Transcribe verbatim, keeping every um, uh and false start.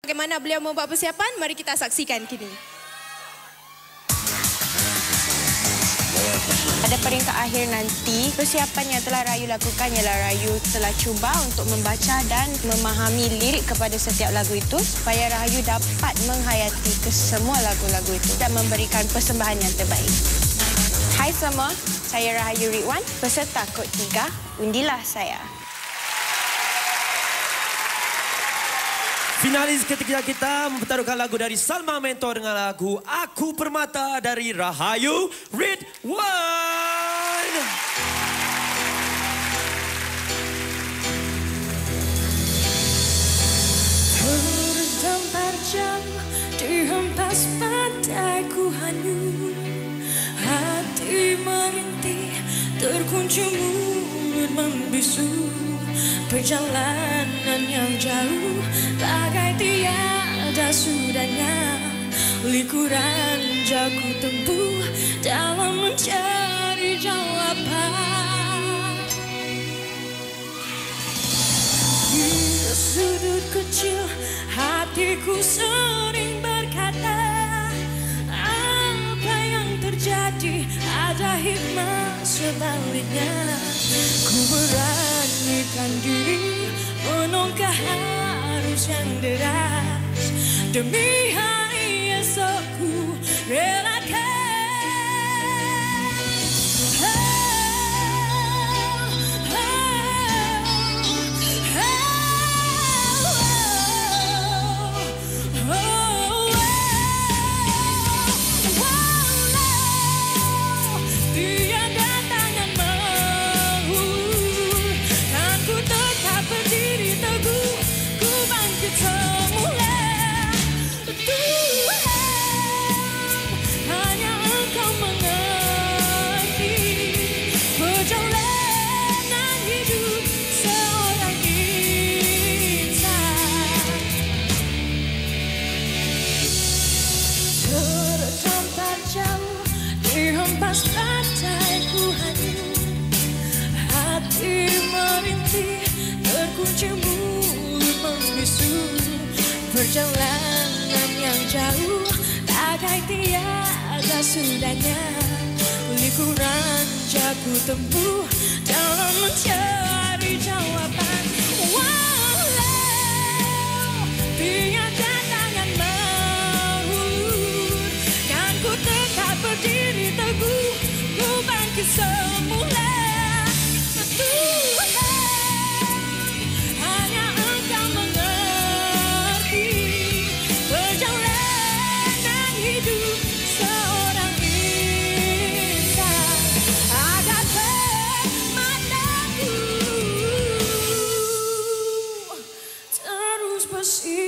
Bagaimana beliau membuat persiapan? Mari kita saksikan kini. Pada peringkat akhir nanti, persiapan yang telah Rayu lakukan ialah Rayu telah cuba untuk membaca dan memahami lirik kepada setiap lagu itu supaya Rayu dapat menghayati kesemua lagu-lagu itu dan memberikan persembahan yang terbaik. Hai semua, saya Rahayu Ridwan, peserta kod tiga, undilah saya. Finalis ketiga kita mempertaruhkan lagu dari Salma Mentor dengan lagu Aku Permata dari Rahayu Ridwan. Terdampar jauh dihempas padaku hanyut, hati merintih terkunci mulut membisu. Perjalanan yang jauh bagai tiada sudahnya, likuran jauh tempuh dalam mencari jawaban. Di sudut kecil hatiku sering berkata, apa yang terjadi ada hikmah sebaliknya. Ku beranikan diri menongkah arus yang deras demi hari esokku relakan. Dihempas padaku hanyut, hati merintih terkunci mulut membisu. Perjalanan yang jauh bagai tiada sudahnya, likuran jauh tempuh dalam mencari jawaban. Walau tiada tangan menghulur, kan ku tetap berdiri teguh, ku bangkit semula. Tuhan, hanya Engkau mengerti perjalanan hidup seorang insan. Agar permataku terus bersih.